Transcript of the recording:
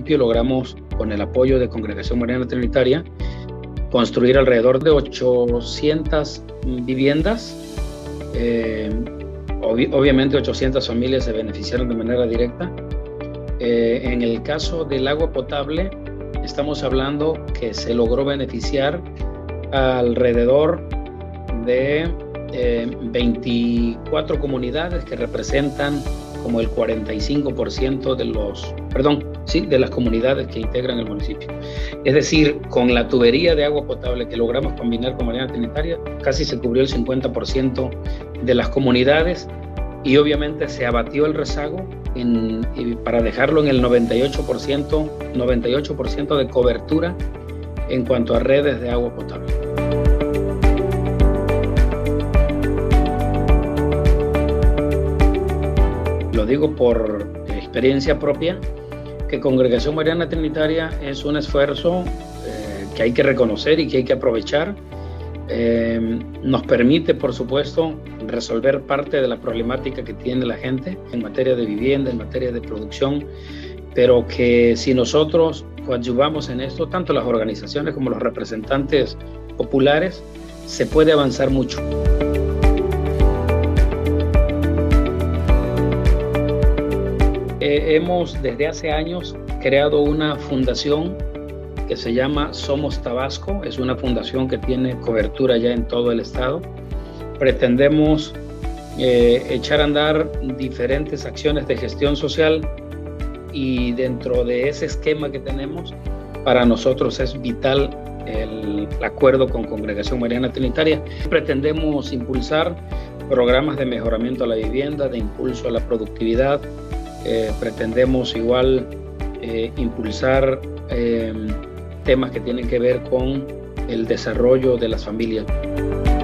municipio logramos, con el apoyo de Congregación Mariana Trinitaria, construir alrededor de 800 viviendas. Obviamente 800 familias se beneficiaron de manera directa. En el caso del agua potable, estamos hablando que se logró beneficiar alrededor de 24 comunidades que representan como el 45% de las comunidades que integran el municipio. Es decir, con la tubería de agua potable que logramos combinar con Mariana Trinitaria, casi se cubrió el 50% de las comunidades y obviamente se abatió el rezago para dejarlo en el 98% de cobertura en cuanto a redes de agua potable. Lo digo por experiencia propia, que Congregación Mariana Trinitaria es un esfuerzo que hay que reconocer y que hay que aprovechar. Nos permite, por supuesto, resolver parte de la problemática que tiene la gente en materia de vivienda, en materia de producción, pero que si nosotros coadyuvamos en esto, tanto las organizaciones como los representantes populares, se puede avanzar mucho. Hemos desde hace años creado una fundación que se llama Somos Tabasco. Es una fundación que tiene cobertura ya en todo el estado. Pretendemos echar a andar diferentes acciones de gestión social y dentro de ese esquema que tenemos, para nosotros es vital el acuerdo con Congregación Mariana Trinitaria. Pretendemos impulsar programas de mejoramiento a la vivienda, de impulso a la productividad. Pretendemos igual impulsar temas que tienen que ver con el desarrollo de las familias.